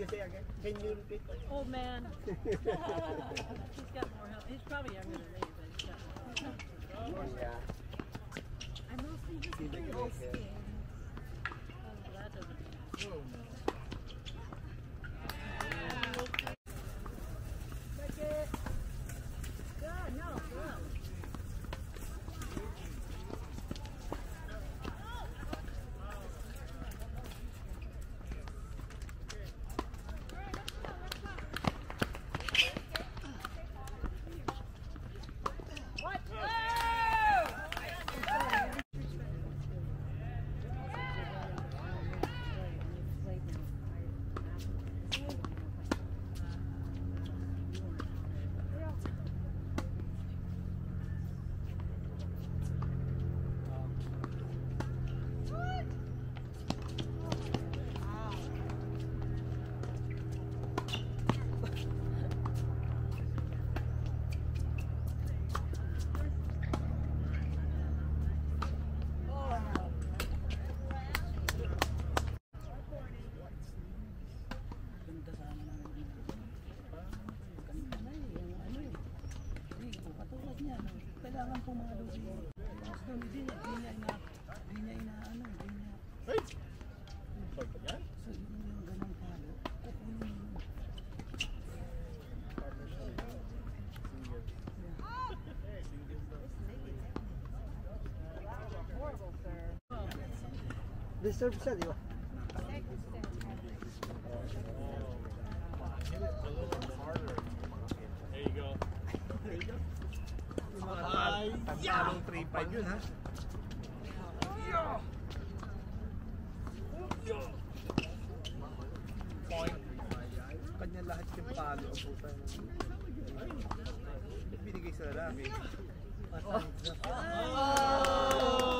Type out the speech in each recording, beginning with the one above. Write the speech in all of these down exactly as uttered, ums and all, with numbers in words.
say again? Can you repeat? Old man. He's got more help. He's probably younger than me, but he's got more help. Yeah. I mostly just See the feel growth, skin. yeah. Oh, that doesn't matter. Good, no, good. Kailangan po mga lusi. Gusto hindi niya, hindi niya ina, hindi niya ina, ano, hindi niya. Hey! Pag pa yan? So, yun yung ganang palo. Kukunin mo. Disturb siya, di ba? There you go. There you go. Ay, Tagtalong three five yun, ha? point. Kanya lahat yung palo. Binigay sa lalaki. Oh!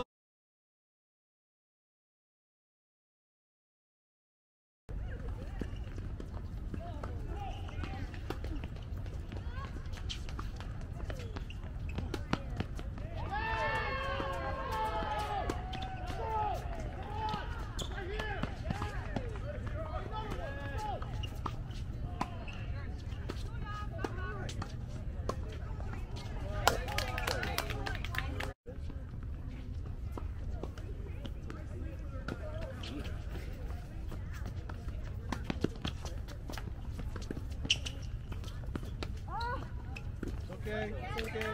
Okay, it's okay.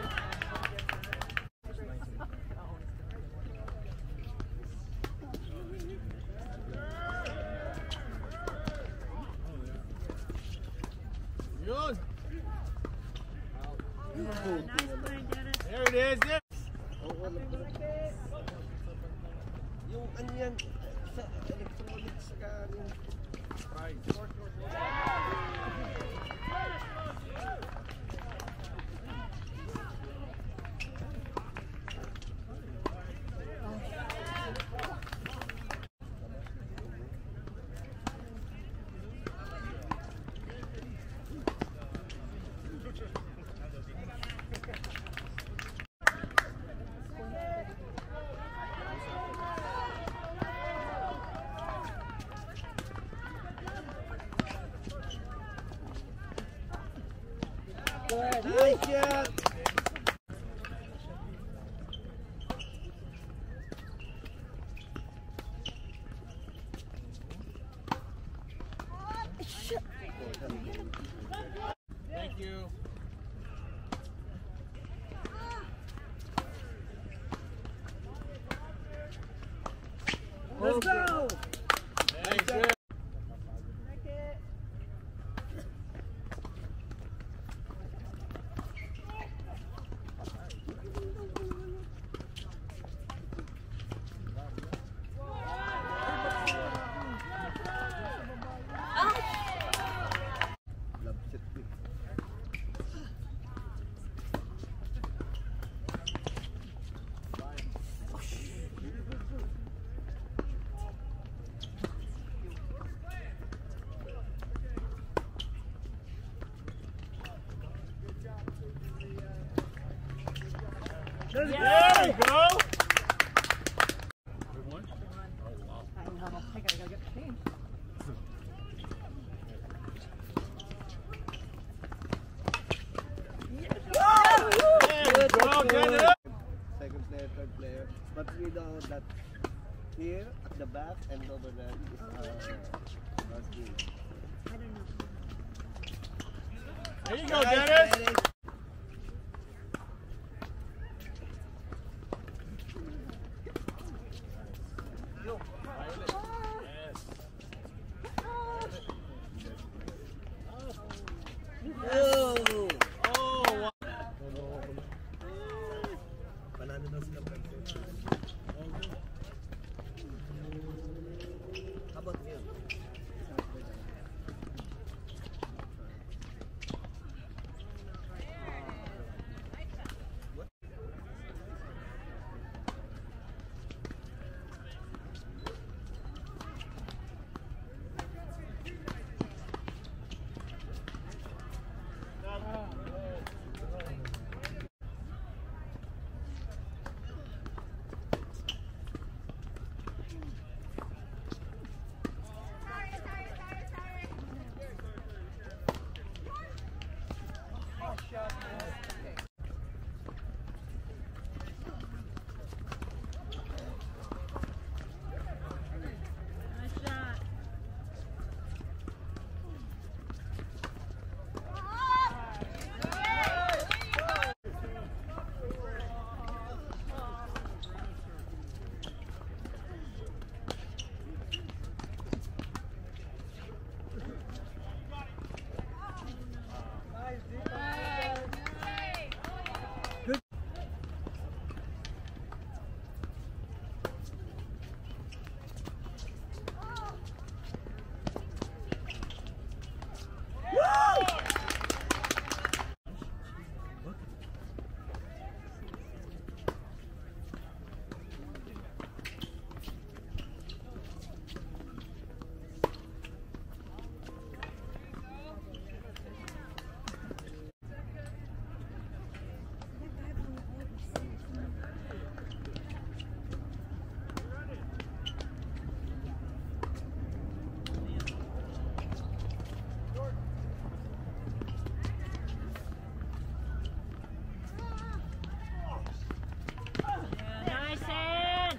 Yun! Nice playing, Dennis. There it is, yeah. Yung ano yan, sa electronics saka yung Right. good. Nice shot. Thank you. Let's go. Thanks, sir. There you go. Good one. Oh, wow. I gotta go get the team. But we know that here at the back and over there is uh, rugby. I don't know. There you go, Nice, Dennis. Dennis. Oh! Oh, wow. Panalo daw sila Francis. How about you? Nice shot. Yeah, nice hand.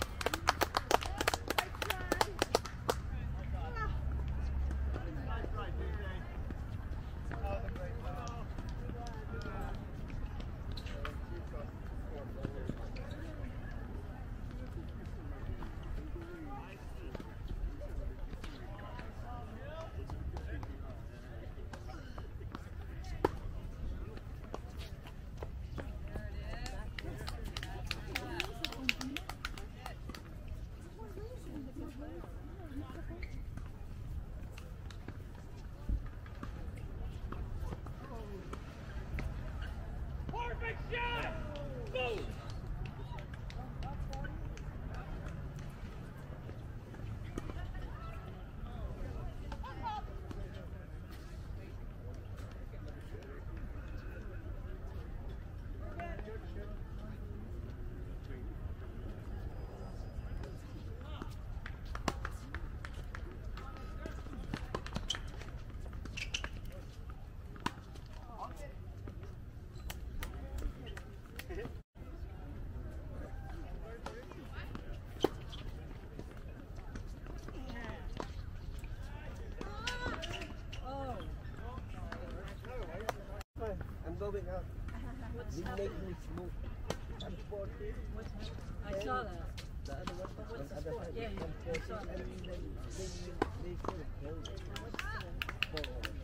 I'm going out. What's You make happening? me smoke. I'm forty. What's happening? I saw that. The other one, But what's on the other score? side, Yeah, yeah, I'm I forty, saw that. and then they, they, they still kill me. What's the score? For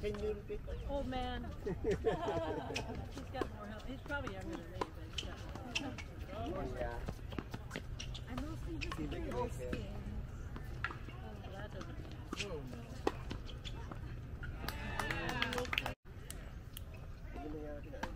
Can you repeat that? Old man. He's got more health. He's probably younger than me, but he's got more health. Yeah. I mostly just See, they can do make this. it. Oh, that doesn't Oh, no. Hindi mo nga kinain.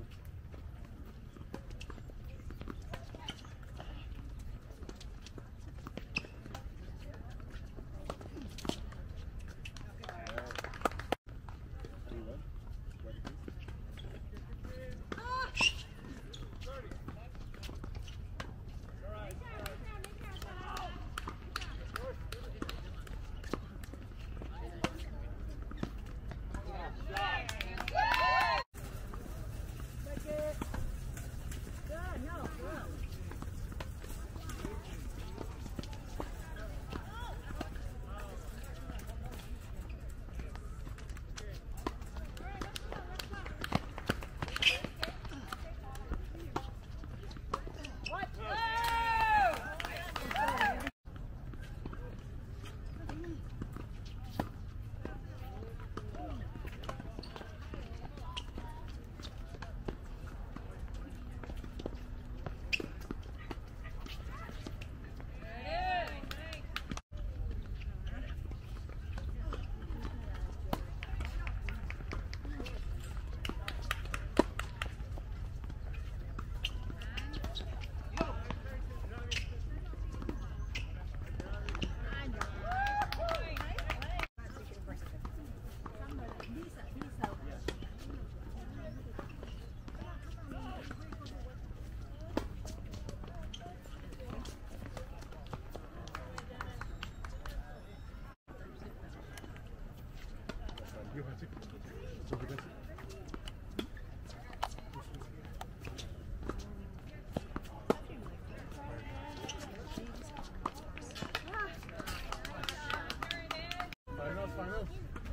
Finals, finals.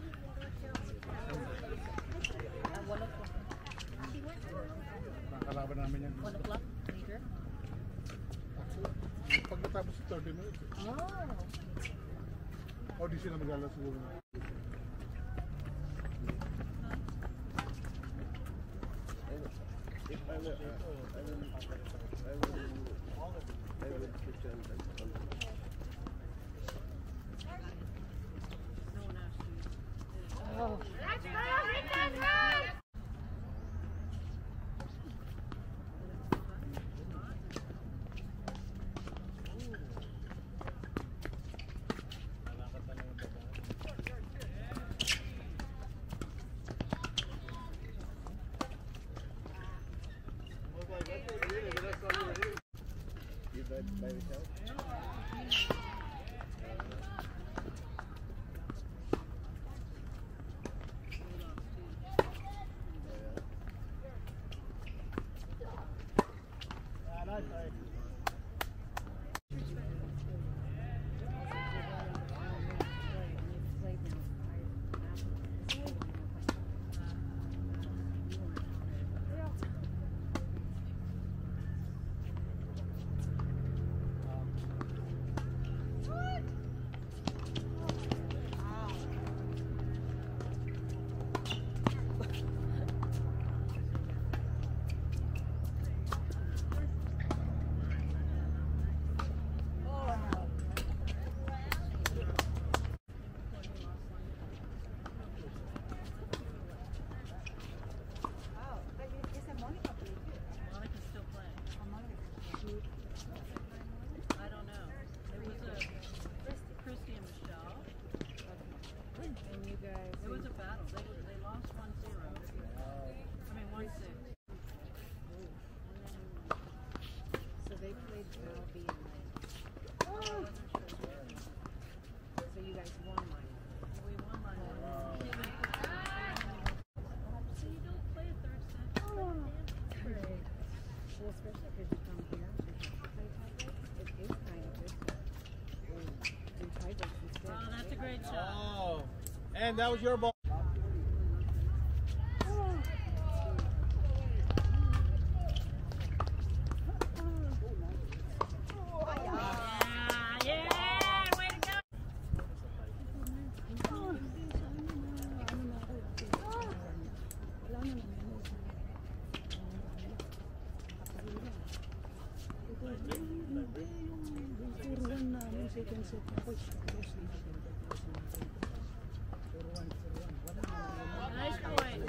Nakakalaban namin yan. one o'clock later. Pag natapos sa thirty minutes. eh. Oh. O di sila mag-alas siguro. If I were, uh, I will, I will, I will pretend that I'm No one asked you. Oh. You drive by yourself? Monica's still playing. I don't know. It was a Christy and Michelle. And you guys. It was a battle. They they lost one zero. I mean one six. So they played Albi and Lane. I wasn't sure. So you guys won mine. We won by one. So you don't play a third set. Great. Well, especially because you come here and play tiebreaks. It is kind of good to do tiebreaks instead. Oh, that's a great shot. Oh, and that was your ball. Yeah, yeah, way to go. Nice point.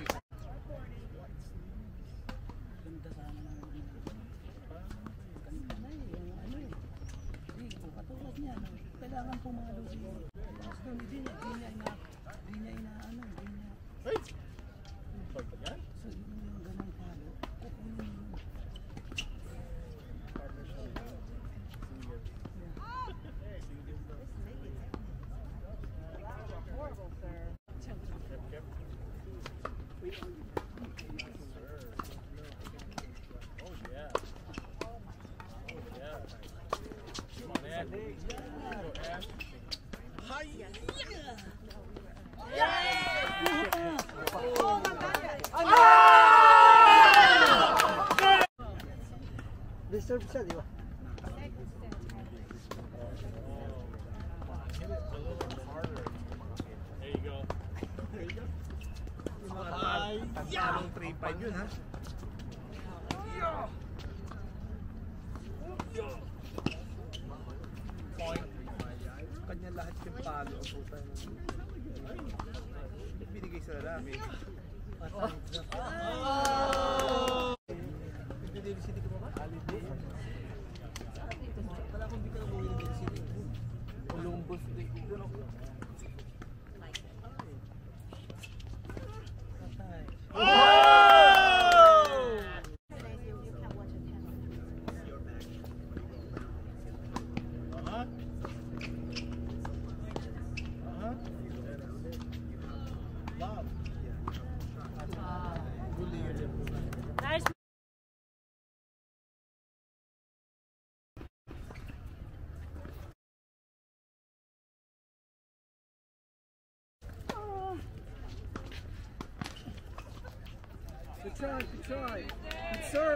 Ganda sana ng ano. Ganda na eh, yung ano eh. Hindi, oh, katulad niya, no? Kailangan pumalo siya. Basta hindi niya, hindi niya ina, hindi niya ina, ano, hindi niya. Hey! Pag yan? So, yun yung ganang palo. Kukunin mo. Oh yeah. Oh yeah. Come on, Ed. Go, Ed. Hi. Disturb siya, di ba? Hit it a little harder. There you go. There you go. Ay, yeah. three five yun, ha? Point. Kanya lahat yung palo ang puta. Binigay sa lalaki. Oh! Hindi David City ka ba ba? Holiday. Wala akong hindi ka nabuhi ng David City. Columbus Day. Doon ako. Patay. Oh! Uh-huh. Uh-huh. Love. Nice. Good try, good try. Good serve.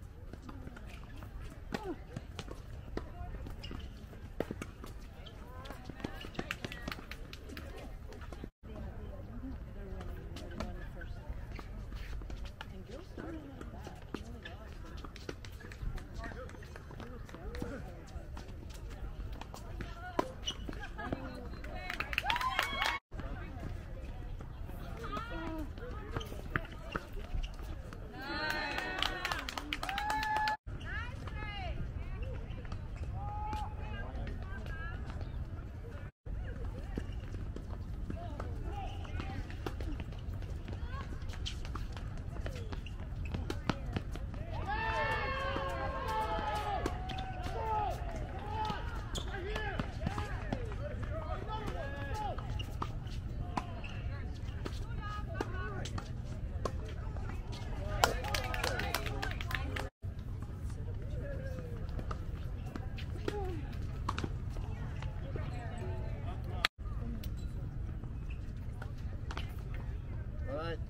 Alright.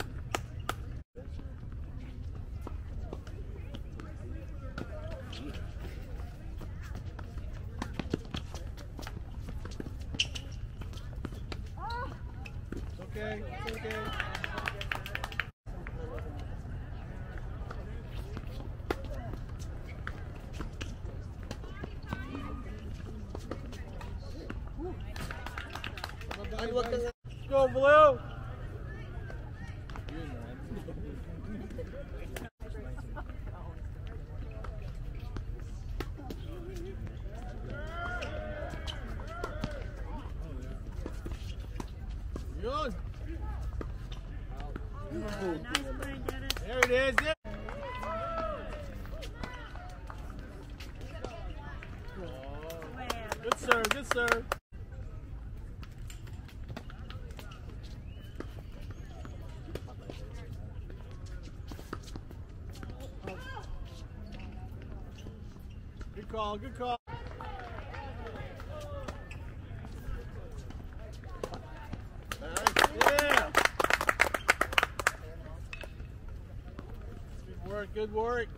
It's okay. It's okay. Ay, wag kang... Go, Blue! Yun! Nice play, Dennis. There it is. Yeah. Wow. Good serve, good serve. Good call, good call. Yeah. Good work, good work.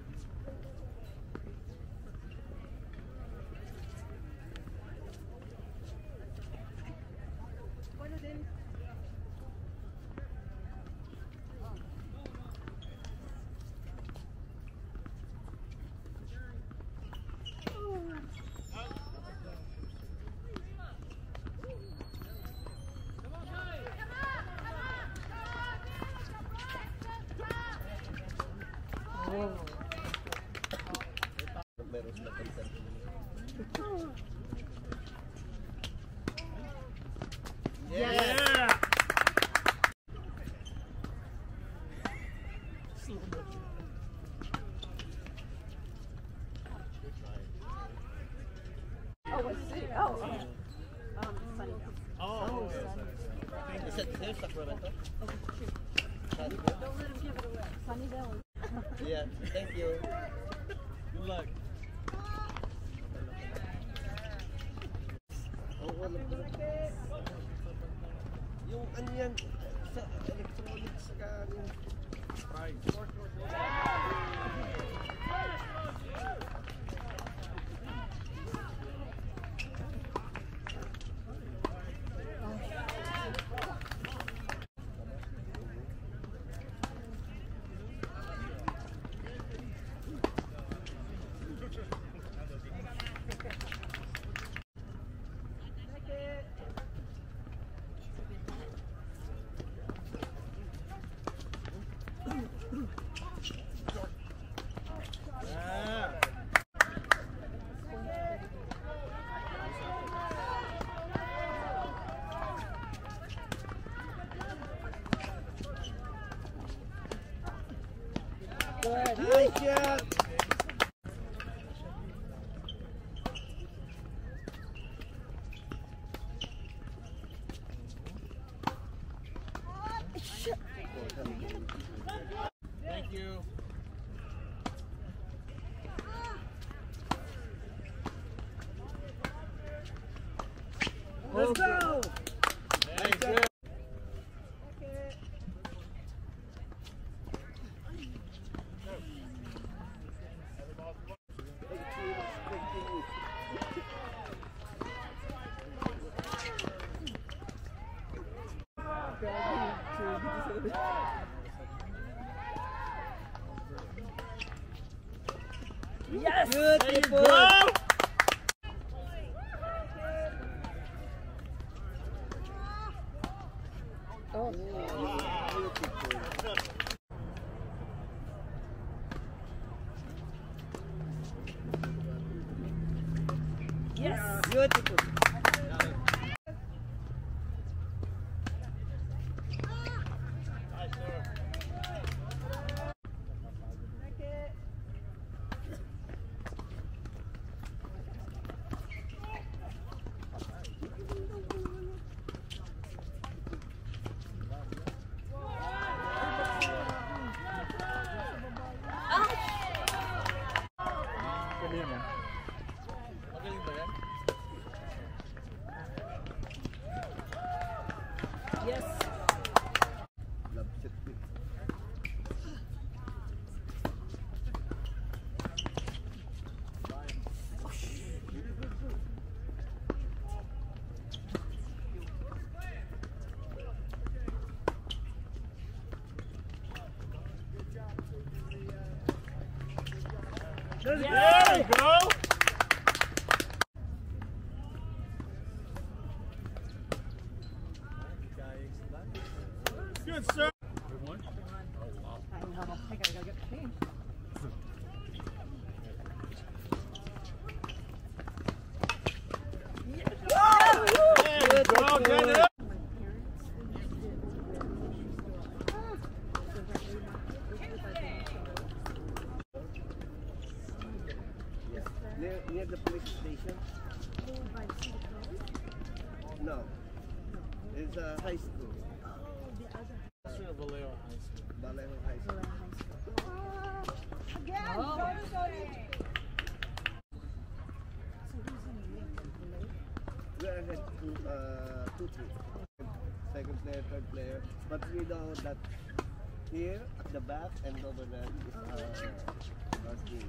Meron sila consent. Yeah! Oh, what's it? Oh, okay. Um, Sunnydale. Oh, Is it here, Sacramento? Don't let him give it away. Sunnydale. Yeah, thank you. good luck. Oh, wala pa. Yung ano yan, sa electronics ka, yung Yeah! nice shot! Thank you. Let's go! Hey, good. Yes! There you go! Oh, Yes! Beautiful! Nice, sir. Magaling ba yan? Yes! Love shot quick. There you go! Good, sir. Good one. I know. I gotta go get the change. There you go, get it up. Near, near the police station? No. It's a high school. Sir Vallejo High School. Vallejo High School. We're ahead to uh, two three. Second player, third player. But we know that here at the back and over there is uh, our team.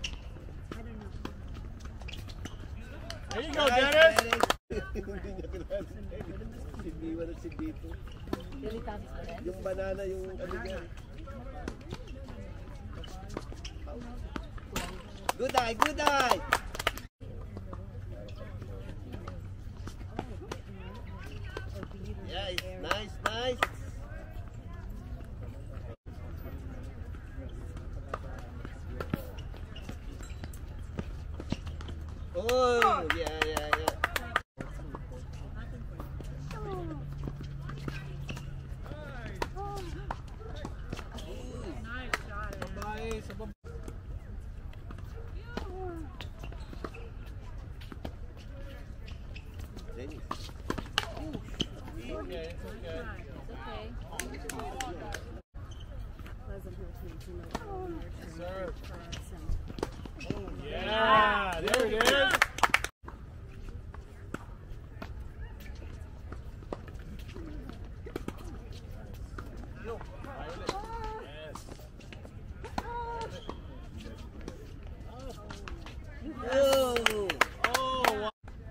There you go, Dennis. Hindi niya kilala. Si Biwa at si Bito. Yung banana, yung ano niya. Good eye, good eye! Yeah, it's nice, nice. Oh, yeah, yeah, yeah. Nice shot. Babae sa baba. Dennis. Okay, it's okay. Okay. Pleasant Hill team, you know, nurturing Sir. for us and Yeah, there it is. Oh! Oh, wow.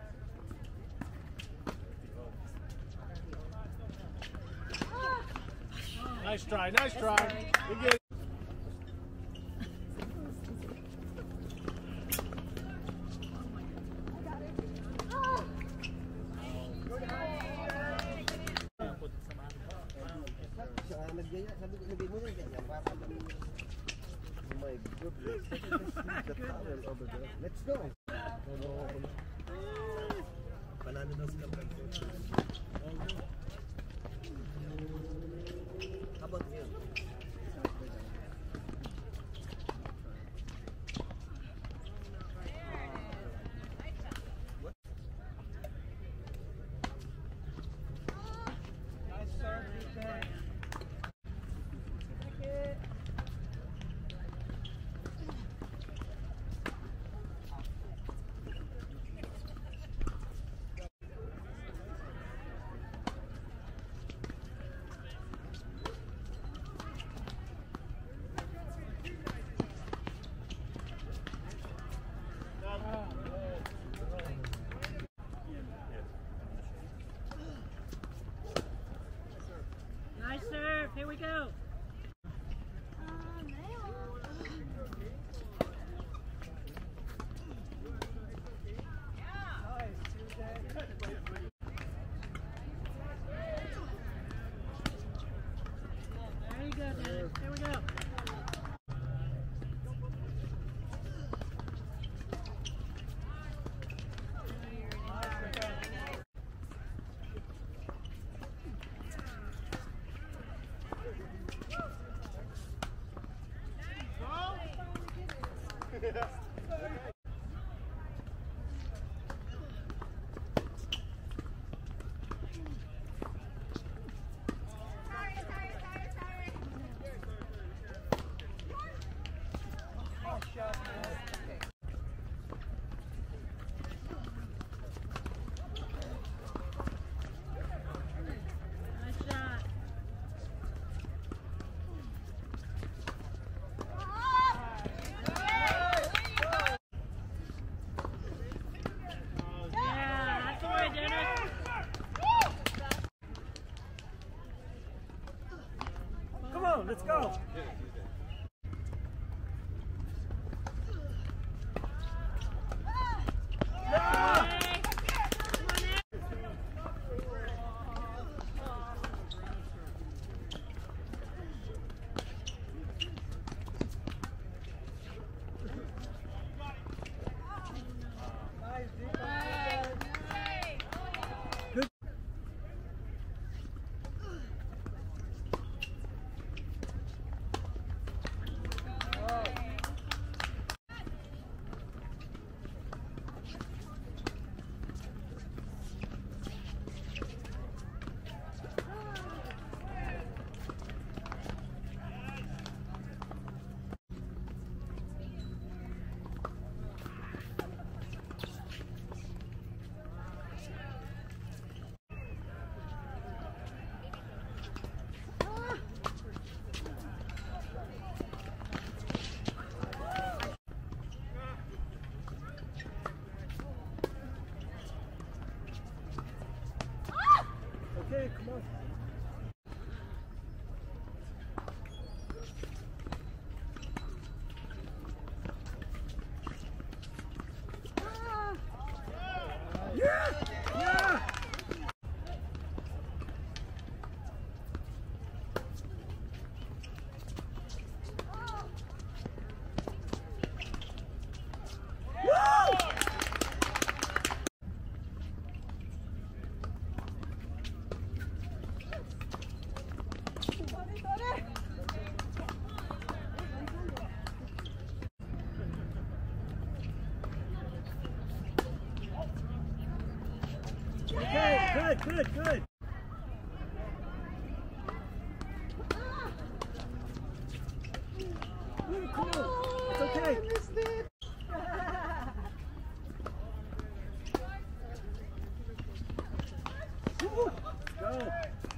Nice try, nice try. You get it. Siya nga nagaya, sabi ko, nagay mo na ganyan. Para kami... Oh my goodness. Let's leave the towel over there. Let's go. Panalo daw sila. How about you? Nice serve. Here we go. There you go, Dennis. Here we go. Nice shot. Good, good, good. Ooh, cool. It's okay. I missed it. Woo, go.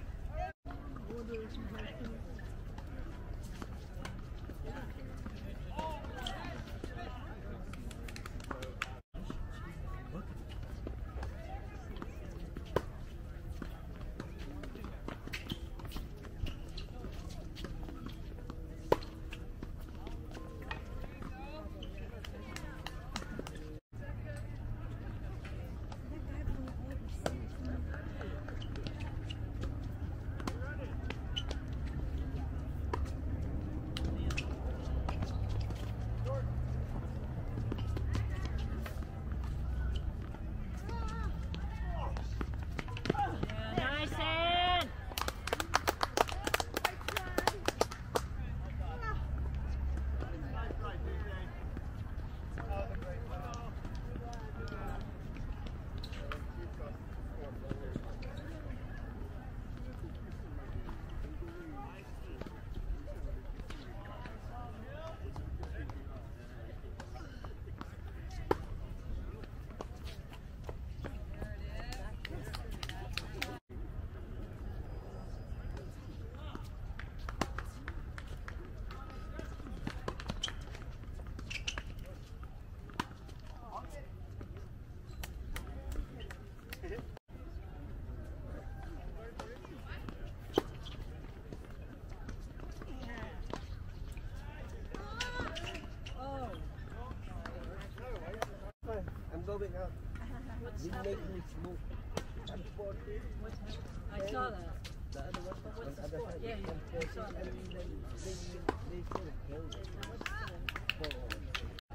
I'm going out. What's You happening? make me smoke. I'm forty. What's happening? I saw that. The other one, But what's on the other score? side, Yeah, yeah, I'm I forty, saw that. and then they, they still kill me. Now what's the score? For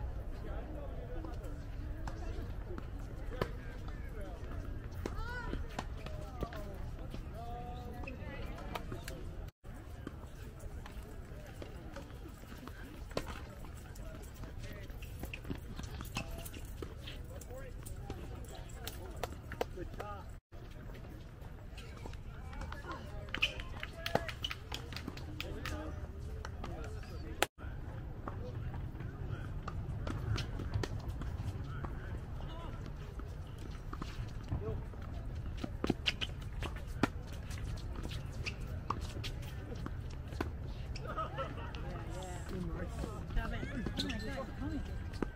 good job. Come in. Oh my God, come in.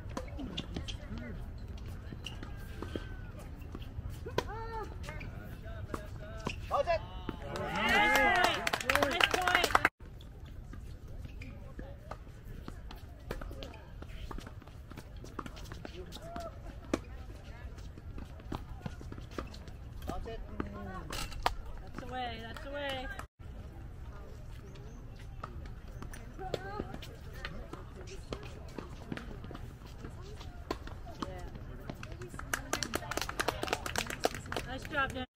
Hold it. Nice point. Nice point. Hold it. That's the way. That's the way. Yeah. Nice job, Dan.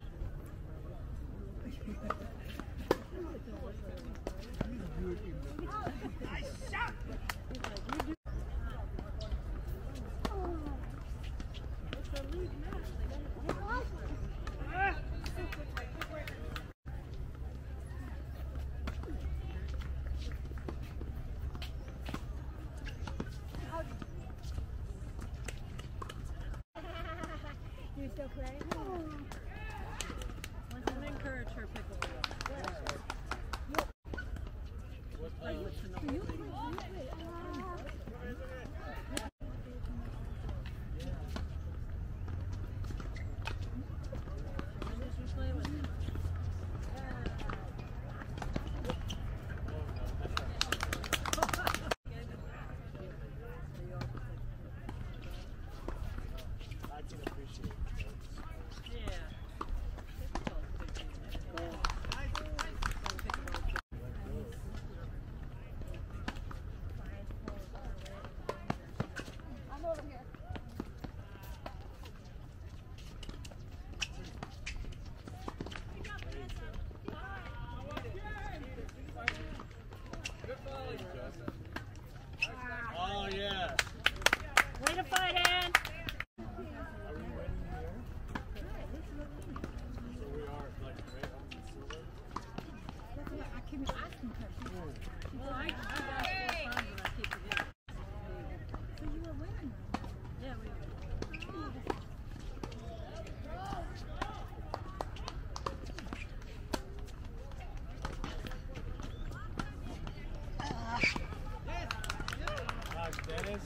Dennis?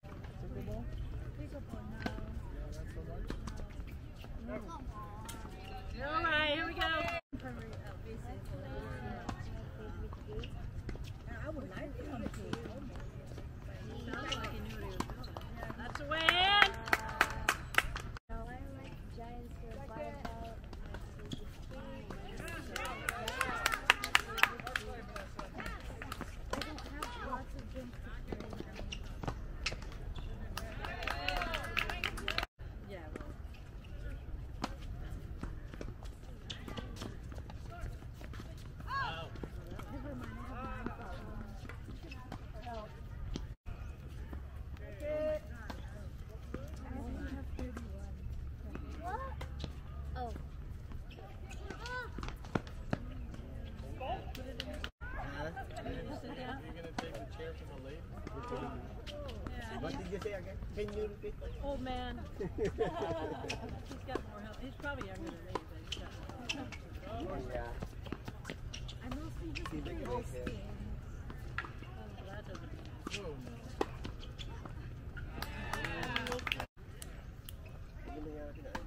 All right, here we go. I would like to come to. Sounds like he knew what he was doing. That's a win. No, I like Giants for volleyball. I don't have lots of games to play. Yeah, well. Never mind, I have nine problems. I only have thirty-one. What? Oh. You sit down. You're gonna take the chair from the lady? Yeah. What did you say again? Can you repeat? Old man. He's got more health. He's probably younger than me, but he's got more health. Yeah. I mostly just See the play gray this hair. game. Well, that doesn't Oh, Ano nangyari na?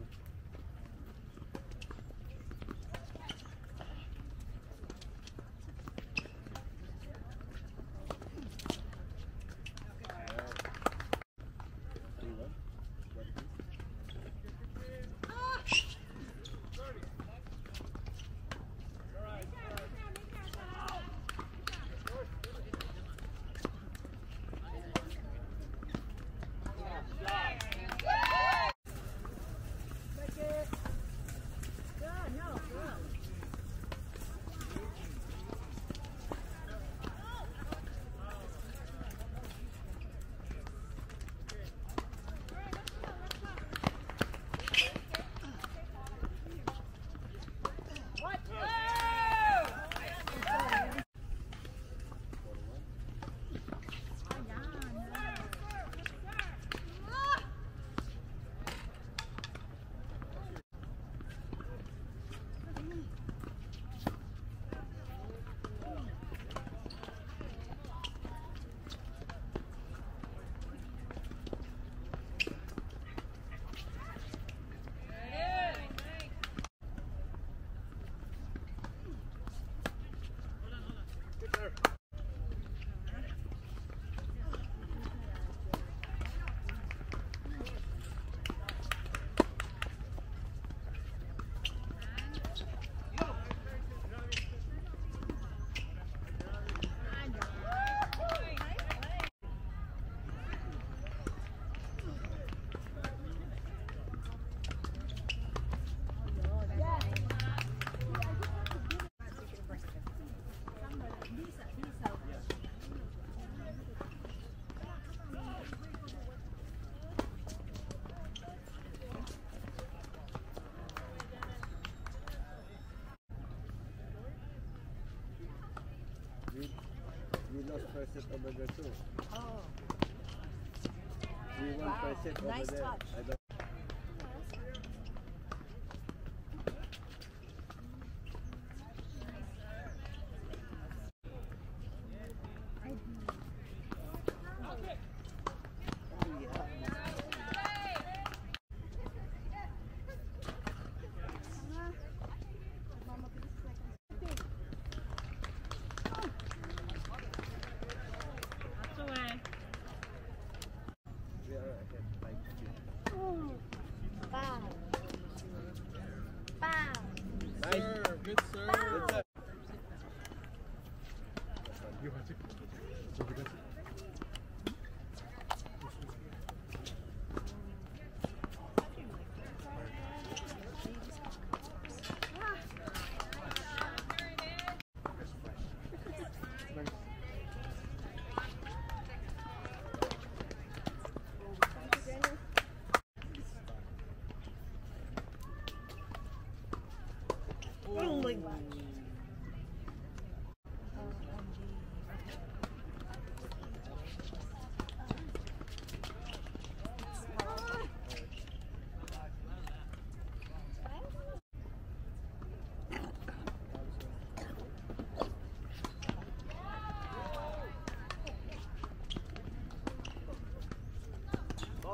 We, we lost first set over there too. Oh. We won Wow. first set over Nice there. touch. I don't That's a win. we are ahead five two.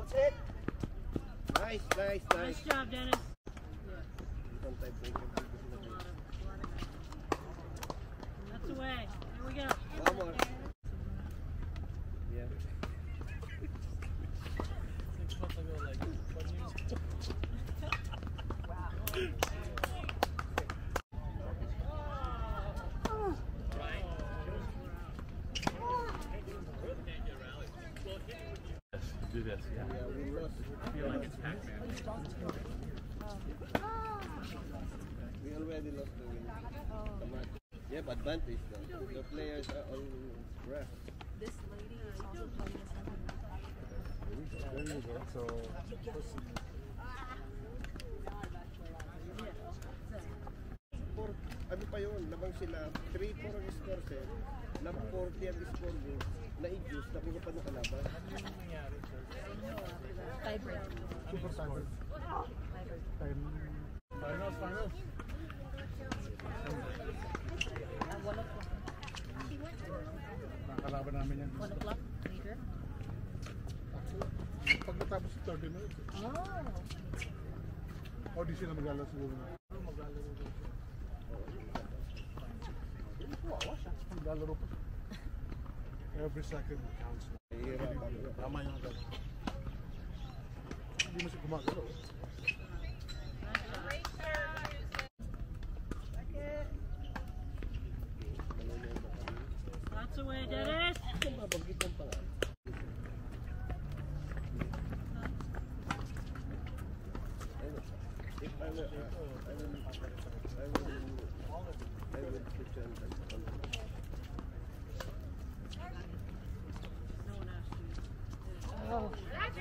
That's it. Nice, nice, nice. Nice job, Dennis. Sometimes they can do this. That's away. Here we go. One more. Yeah. Six months ago, like twenty years. Do this, yeah. Yeah, we lost. I feel like it's Pac-Man. We already lost the win. The match. Yeah, but advantage though. The players are all rest. This lady is also playing this one. There you go. So, Four, ano pa yun? Labang sila. three four ang score set. Na forty ang score mo. Na-induce. Nakuha pa ng kalaban. Tiebreak. super soccer. Time. Finals, finals. At one o'clock. Nakakalaban namin yan. One o'clock later. Pag natapos sa thirty minutes. Oh. O di sila maglalaro siguro na. Maglalaro pa. Wow, siya. Maglalaro pa. Every second counts. Nahihirapan. Tama yung agad. Hindi mo siya gumagalaw. Lots away, Dennis. Mabagit ng pangalan. If I were, uh, I will, I will, I will pretend that I'm No one asked you. Oh.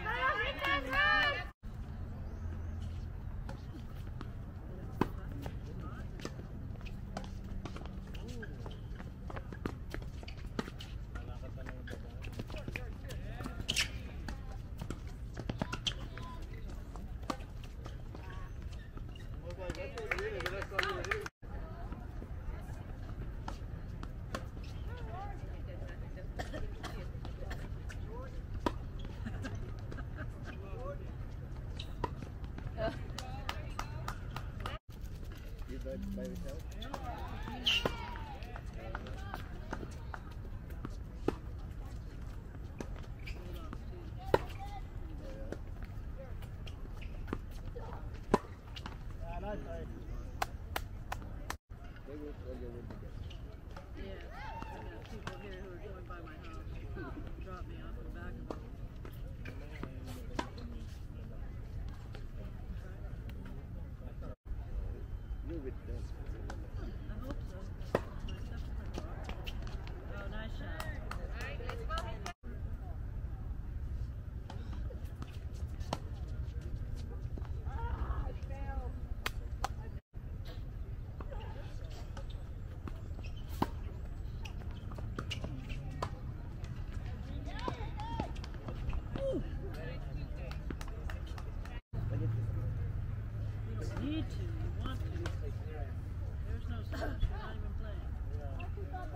You drive by yourself? They will call you with the guest. Yeah. I got people here who are going by my house. Drop me off the back of it. You with them. I hope so. My stuff's pretty far. Oh, nice shot. You need to. You want to. There's no sense. You're not even playing.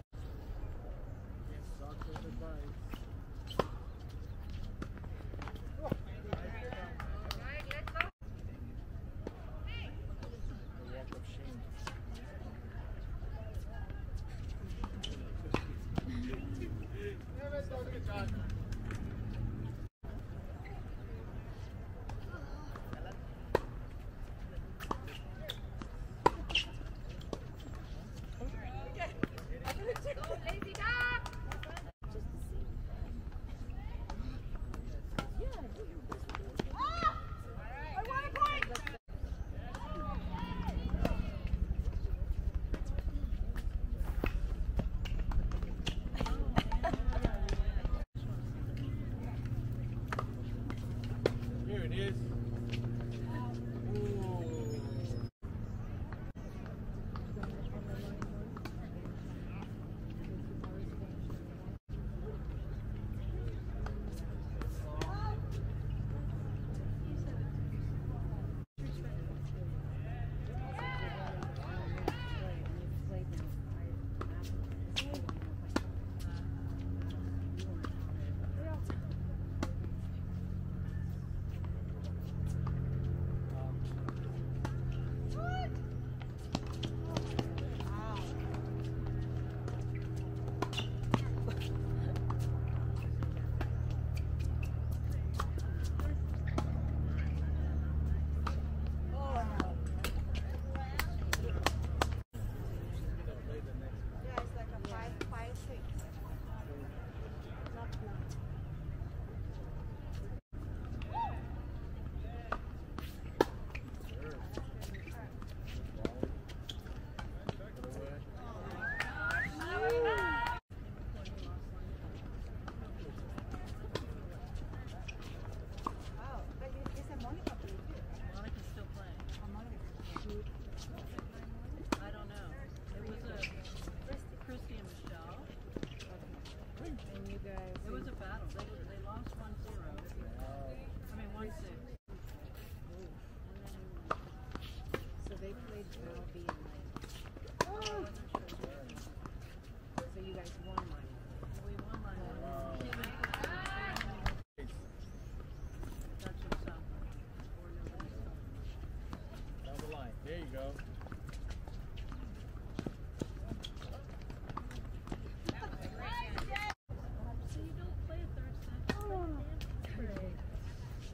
Here it is.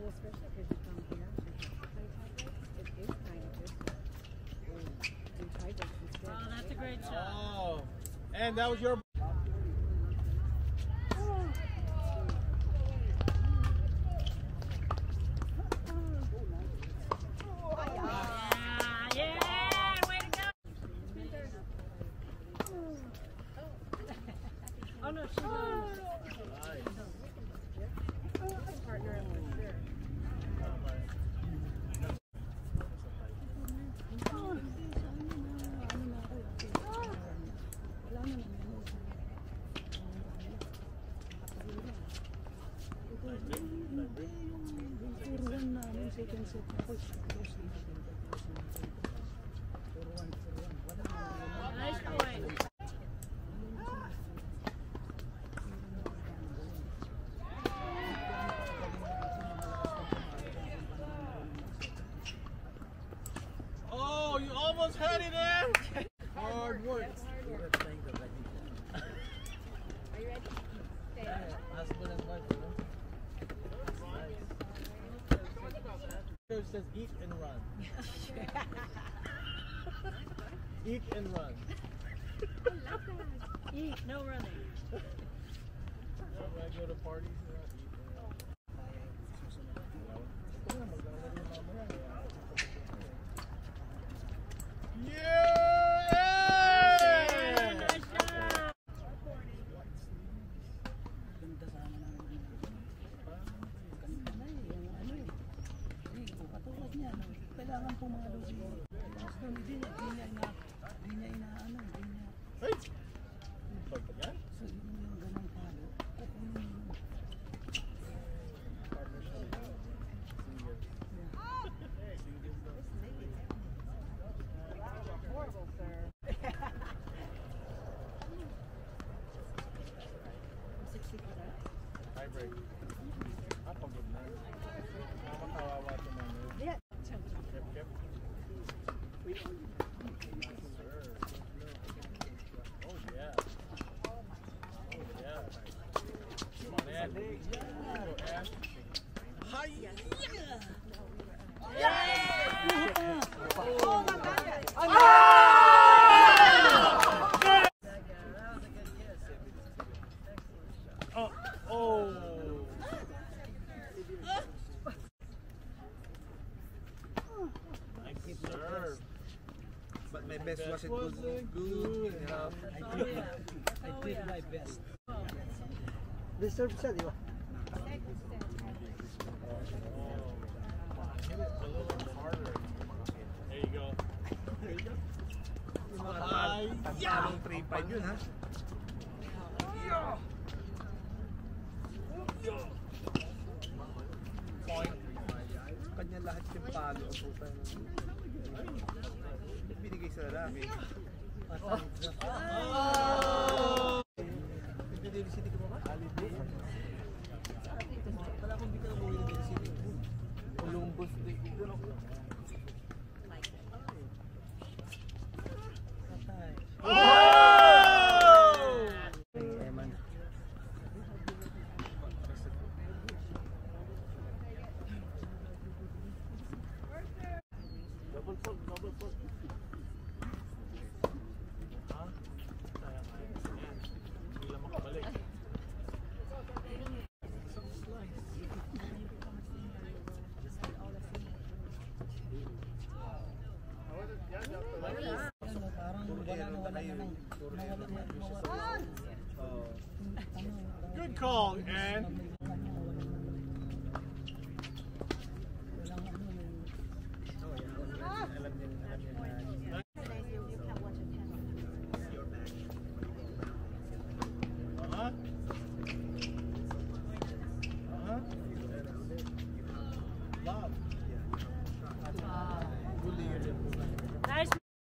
Well, especially because you come here to play tiebreaks, it is kind of different. Do tiebreaks instead. Oh, that's a great shot. Oh, and that was your. Yeah, yeah, way to go. Oh no, she's on. Partner up with her. Turuan namin, second set ako. Turuan, turuan. Wala na. Nice point. Oh, you almost had it there. Hard work. Are you ready? Stay. Husband and wife, you know? Coach says eat and run. Eat and run. Eat, no running. When I go to parties, you know, eat and run. Ito na, maglalaro mamaya. Yeah! Nice shot. Ganda sana namin. Ganda na eh, yung ano eh. Rico, katulad niya, no? Kailangan pumalo siya. Gusto hindi niya, hindi niya ina, hindi niya inaano, hindi niya. Hey! Pag yan? So, yun yung ganang palo. Kukunin mo. Horrible, sir. sixty for that. Tie break. Ah, pagod na. Nakakawawa ito na. Yeah. Kep, kep. Oh, yeah. Oh, yeah. Come on, Ed. Go, Ed. Hi! Oh, oh. Nice serve. But my best Best wasn't good. wasn't Good enough. I did, I did my best. Deserve siya, di ba? Hit it a little harder. There you go. There you go. Ay, yeah! three five yun, ha? Point. Kanya lahat yung palo. Puta. Binigay sa lalaki. Oh,